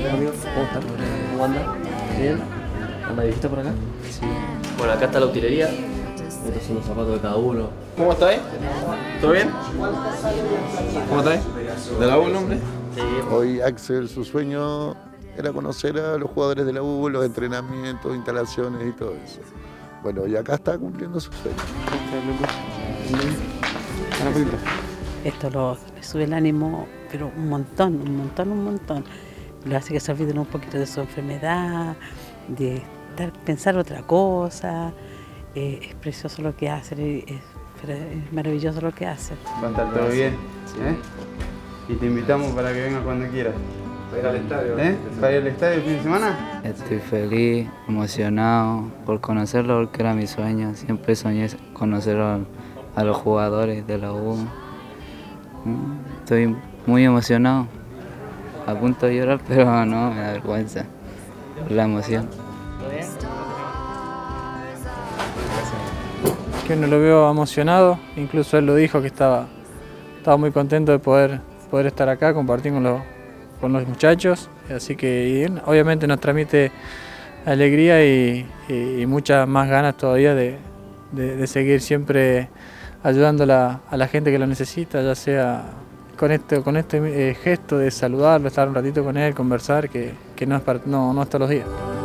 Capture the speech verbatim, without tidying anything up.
amigo, ¿cómo están? ¿Cómo andan? ¿Bien? ¿Anda de visita por acá? Sí. Bueno, acá está la utilería. Estos son los zapatos de cada uno. ¿Cómo estáis? ¿Todo bien? ¿Cómo estáis? ¿De la U el nombre? Sí. Hoy Axel, su sueño era conocer a los jugadores de la U, los entrenamientos, instalaciones y todo eso. Bueno, y acá está cumpliendo su sueño. Esto lo, le sube el ánimo, pero un montón, un montón, un montón. Lo hace que se olviden un poquito de su enfermedad, de estar, pensar otra cosa. Eh, es precioso lo que hace, es, es maravilloso lo que hace. Va a estar todo bien, ¿eh? Y te invitamos para que vengas cuando quieras. Para ir al estadio. ¿Eh? ¿Para ir al estadio el fin de semana? Estoy feliz, emocionado por conocerlo porque era mi sueño. Siempre soñé conocer a, a los jugadores de la U. Estoy muy emocionado, a punto de llorar, pero no, me da vergüenza por la emoción. Que uno lo veo emocionado, incluso él lo dijo que estaba, estaba muy contento de poder, poder estar acá, compartir con los, con los muchachos, así que y él, obviamente nos transmite alegría y, y, y muchas más ganas todavía de, de, de seguir siempre ayudando a la, a la gente que lo necesita, ya sea con este, con este eh, gesto de saludarlo, estar un ratito con él, conversar, que, que no, es para, no, no es todos los días.